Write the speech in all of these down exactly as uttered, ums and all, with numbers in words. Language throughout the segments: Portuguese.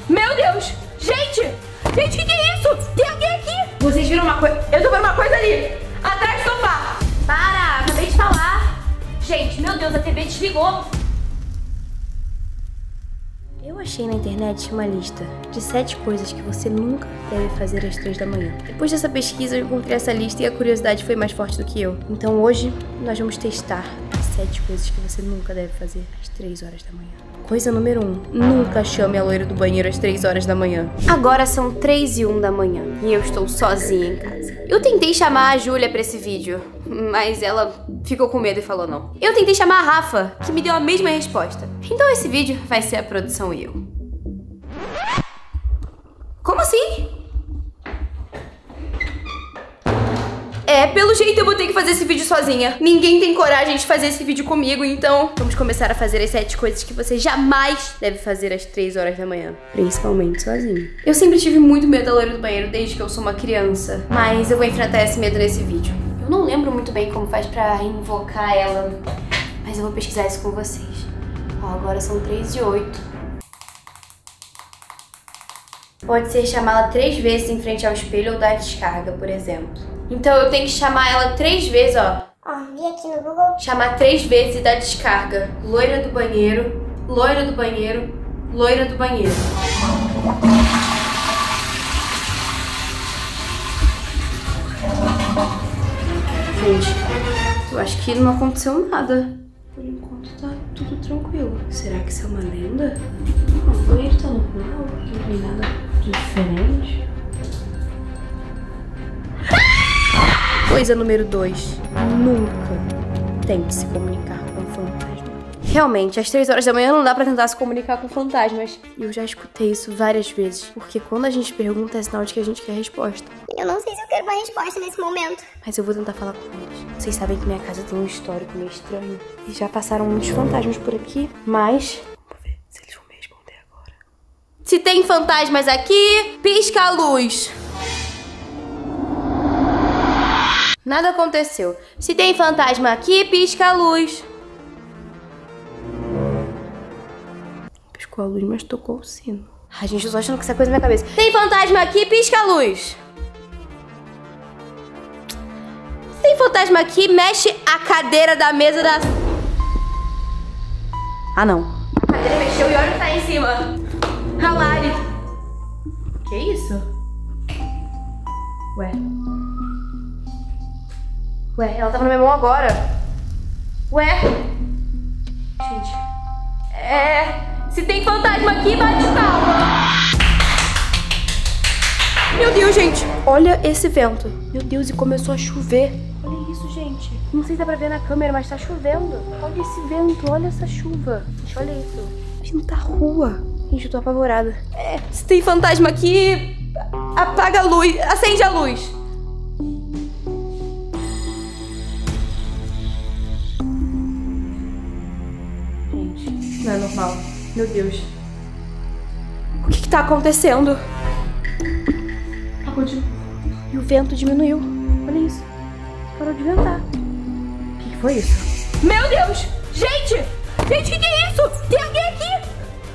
Meu Deus! Gente! Gente, o que, que é isso? Tem alguém aqui! Vocês viram uma coisa? Eu tô vendo uma coisa ali! Atrás do sofá! Para! Acabei de falar! Gente, meu Deus, a T V desligou! Eu achei na internet uma lista de sete coisas que você nunca deve fazer às três da manhã. Depois dessa pesquisa, eu encontrei essa lista e a curiosidade foi mais forte do que eu. Então hoje, nós vamos testar as sete coisas que você nunca deve fazer às três horas da manhã. Coisa número um, nunca chame a loira do banheiro às três horas da manhã. Agora são três e um da manhã e eu estou sozinha em casa. Eu tentei chamar a Júlia pra esse vídeo, mas ela ficou com medo e falou não. Eu tentei chamar a Rafa, que me deu a mesma resposta. Então esse vídeo vai ser a produção e eu. Como assim? É, pelo jeito eu vou ter que fazer esse vídeo sozinha. Ninguém tem coragem de fazer esse vídeo comigo, então vamos começar a fazer as sete coisas que você jamais deve fazer às três horas da manhã. Principalmente sozinho. Eu sempre tive muito medo da loira do banheiro desde que eu sou uma criança, mas eu vou enfrentar esse medo nesse vídeo. Eu não lembro muito bem como faz pra invocar ela, mas eu vou pesquisar isso com vocês. Ó, agora são três e oito. Pode ser chamá-la três vezes em frente ao espelho ou dar descarga, por exemplo. Então eu tenho que chamar ela três vezes, ó. Ó, vi aqui no Google. Chamar três vezes e dar descarga. Loira do banheiro, loira do banheiro, loira do banheiro. Gente, eu acho que não aconteceu nada. Por enquanto tá tudo tranquilo. Será que isso é uma lenda? Não, o banheiro tá normal, não tem nada diferente. Coisa número dois. Nunca tente se comunicar com um fantasma. Realmente, às três horas da manhã não dá pra tentar se comunicar com fantasmas. E eu já escutei isso várias vezes. Porque quando a gente pergunta é sinal de que a gente quer resposta. Eu não sei se eu quero uma resposta nesse momento. Mas eu vou tentar falar com eles. Vocês sabem que minha casa tem um histórico meio estranho. E já passaram muitos fantasmas por aqui. Mas... vou ver se eles vão me responder agora. Se tem fantasmas aqui, pisca a luz. Nada aconteceu. Se tem fantasma aqui, pisca a luz. Piscou a luz, mas tocou o sino. Ai, gente, eu tô achando que essa coisa na minha cabeça. Tem fantasma aqui, pisca a luz. Se tem fantasma aqui, mexe a cadeira da mesa da... Ah, não. A cadeira mexeu e olha o que tá aí em cima. A Lari. Que isso? Ué. Ué, ela tava na minha mão agora. Ué. Gente. É... Se tem fantasma aqui, bate palma. Meu Deus, gente. Olha esse vento. Meu Deus, e começou a chover. Olha isso, gente. Não sei se dá pra ver na câmera, mas tá chovendo. Olha esse vento, olha essa chuva. Gente, olha isso. Pinta a rua. Gente, eu tô apavorada. É, se tem fantasma aqui, apaga a luz, acende a luz. Não é normal. Meu Deus. O que que tá acontecendo? Apagou de novo. E o vento diminuiu. Olha isso. Parou de ventar. O que que foi isso? Meu Deus! Gente! Gente, o que que é isso? Tem alguém aqui!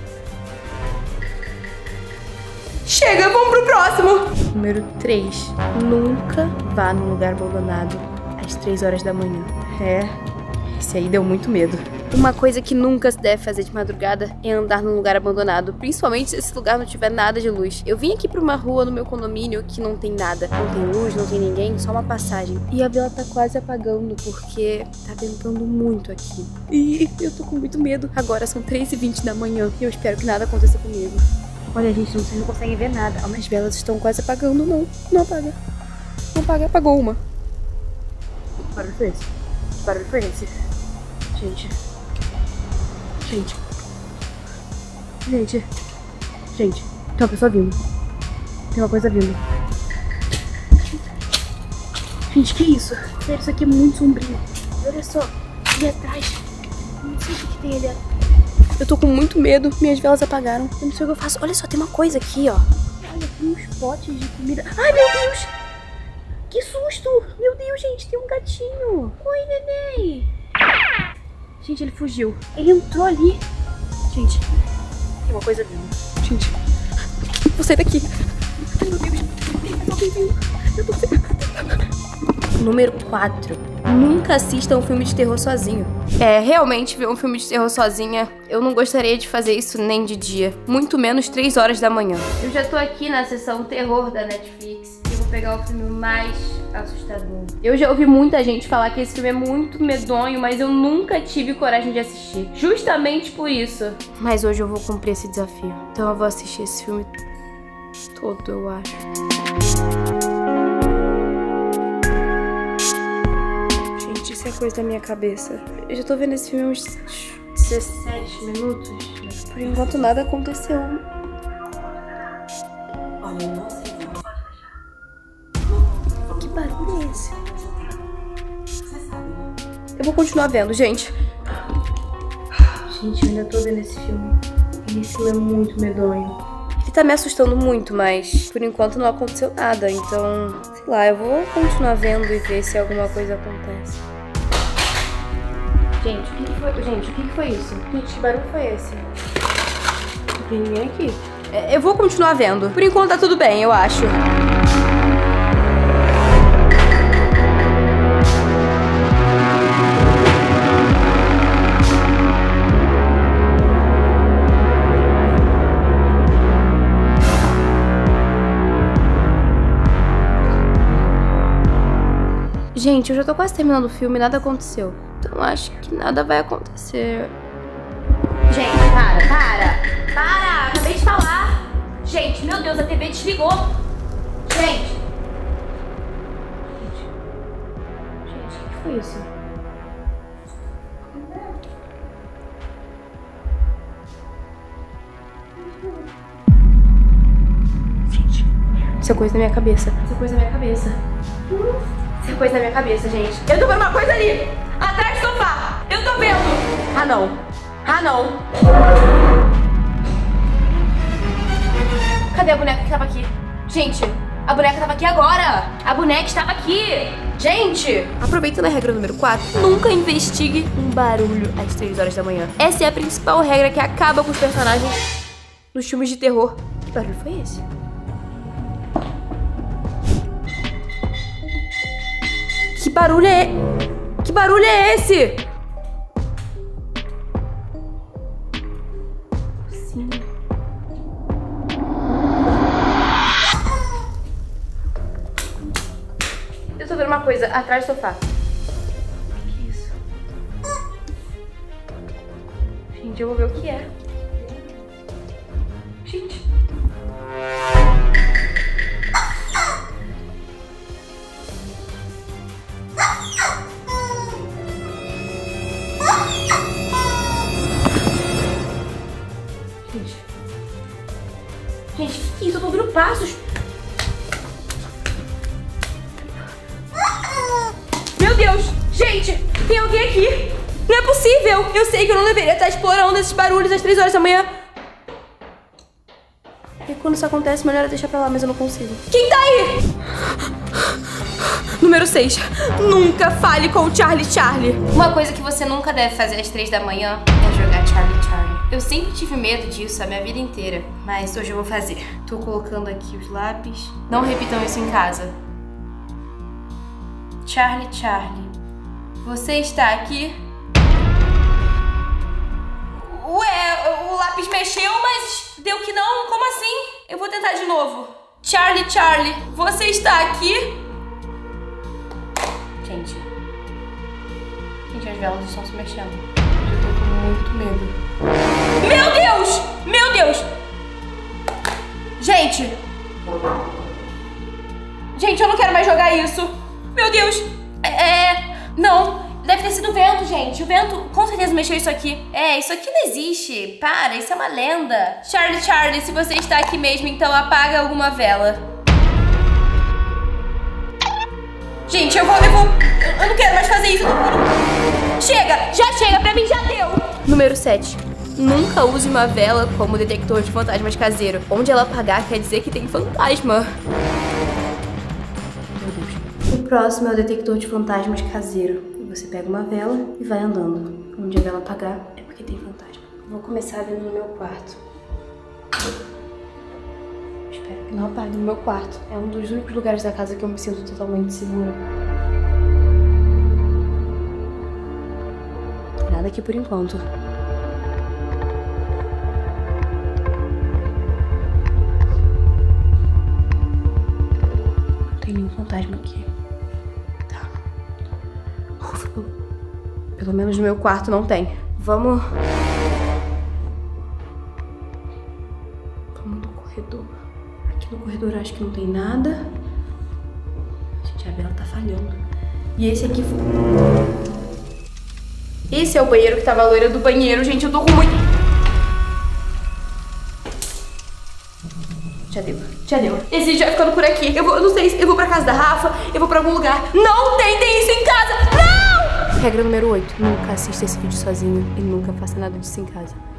Chega, vamos pro próximo! Número três. Nunca vá num lugar abandonado às três horas da manhã. É... esse aí deu muito medo. Uma coisa que nunca se deve fazer de madrugada é andar num lugar abandonado, principalmente se esse lugar não tiver nada de luz. Eu vim aqui pra uma rua no meu condomínio que não tem nada. Não tem luz, não tem ninguém, só uma passagem. E a vela tá quase apagando porque tá ventando muito aqui. E eu tô com muito medo. Agora são três e vinte da manhã e eu espero que nada aconteça comigo. Olha, gente, vocês não conseguem ver nada. As velas estão quase apagando, não. Não apaga. Não apaga, apagou uma. Que barulho foi esse? Que barulho foi esse? Gente. Gente. Gente. Gente. Tem uma pessoa vindo. Tem uma coisa vindo. Gente, que isso? Sério, isso aqui é muito sombrio. Olha só. Ali atrás. Eu não sei o que, que tem ali. Eu tô com muito medo. Minhas velas apagaram. Eu não sei o que eu faço. Olha só, tem uma coisa aqui, ó. Olha, tem uns potes de comida. Ai, meu Deus! Que susto! Meu Deus, gente, tem um gatinho. Oi, neném. Gente, ele fugiu. Ele entrou ali. Gente, tem uma coisa vindo. Gente, sair daqui. Ai, meu Deus. Alguém viu? Eu tô sem... Número quatro. Nunca assista um filme de terror sozinho. É, realmente ver um filme de terror sozinha, eu não gostaria de fazer isso nem de dia. Muito menos três horas da manhã. Eu já tô aqui na seção terror da Netflix. E vou pegar o filme mais assustador. Eu já ouvi muita gente falar que esse filme é muito medonho, mas eu nunca tive coragem de assistir. Justamente por isso. Mas hoje eu vou cumprir esse desafio. Então eu vou assistir esse filme todo, eu acho. Isso é coisa da minha cabeça. Eu já tô vendo esse filme há uns dezessete minutos. Mas por enquanto nada aconteceu. Olha, não sei. Que barulho é esse? Eu vou continuar vendo, gente. Gente, eu ainda tô vendo esse filme. E esse filme é muito medonho. Ele tá me assustando muito, mas por enquanto não aconteceu nada. Então, sei lá, eu vou continuar vendo e ver se alguma coisa acontece. Gente, o que, que foi? Gente, o que, que foi isso? Gente, que barulho foi esse? Não tem ninguém aqui. É, eu vou continuar vendo. Por enquanto tá tudo bem, eu acho. Gente, eu já tô quase terminando o filme e nada aconteceu. Então acho que nada vai acontecer. Gente, para, para! Para! Acabei de falar! Gente, meu Deus, a T V desligou! Gente! Gente, gente, o que foi isso? Gente, isso é coisa da minha cabeça. Isso é coisa da minha cabeça. Isso é coisa da minha cabeça, gente. Eu tô vendo uma coisa ali! Atrás do sofá! Eu tô vendo! Ah, não! Ah, não! Cadê a boneca que tava aqui? Gente, a boneca tava aqui agora! A boneca estava aqui! Gente! Aproveitando a regra número quatro, nunca investigue um barulho às três horas da manhã. Essa é a principal regra que acaba com os personagens nos filmes de terror. Que barulho foi esse? Que barulho é... Que barulho é esse? Sim. Eu tô vendo uma coisa atrás do sofá. O que é isso? Gente, eu vou ver o que é. Gente. Gente, o que é isso? Eu tô ouvindo passos. Meu Deus! Gente, tem alguém aqui. Não é possível. Eu sei que eu não deveria estar explorando esses barulhos às três horas da manhã. E quando isso acontece, melhor é deixar pra lá, mas eu não consigo. Quem tá aí? Número seis. Nunca fale com o Charlie Charlie. Uma coisa que você nunca deve fazer às três da manhã é jogar Charlie Charlie. Eu sempre tive medo disso a minha vida inteira, mas hoje eu vou fazer. Tô colocando aqui os lápis. Não repitam isso em casa. Charlie Charlie, você está aqui? Ué, o lápis mexeu, mas deu que não? Como assim? Eu vou tentar de novo. Charlie Charlie, você está aqui? Gente. Gente, as velas estão se mexendo. Eu tô com muito medo. Meu Deus! Meu Deus! Gente! Gente, eu não quero mais jogar isso. Meu Deus! É... é não. Deve ter sido o vento, gente. O vento com certeza mexeu isso aqui. É, isso aqui não existe. Para, isso é uma lenda. Charlie Charlie, se você está aqui mesmo, então apaga alguma vela. Gente, eu vou... Eu, vou, eu não quero mais fazer isso. Chega! Já chega! Pra mim já deu! Número sete. Nunca use uma vela como detector de fantasmas caseiro. Onde ela apagar quer dizer que tem fantasma. Meu Deus. O próximo é o detector de fantasmas caseiro. Você pega uma vela e vai andando. Onde a vela apagar é porque tem fantasma. Vou começar dentro do meu quarto. Espero Espero que não apague no meu quarto. É um dos únicos lugares da casa que eu me sinto totalmente segura. Nada aqui por enquanto. Não tem nenhum fantasma aqui. Tá. Ufa. Pelo menos no meu quarto não tem. Vamos... Vamos no corredor. Aqui no corredor eu acho que não tem nada. Gente, a vela tá falhando. E esse aqui... Esse é o banheiro que tava a loira do banheiro. Gente, eu tô com muito... Já deu, já deu. Esse vídeo vai ficando por aqui. Eu, vou, eu não sei se eu vou pra casa da Rafa, eu vou pra algum lugar. Não tentem isso em casa! Não! Regra número oito. Nunca assista esse vídeo sozinho e nunca faça nada disso em casa.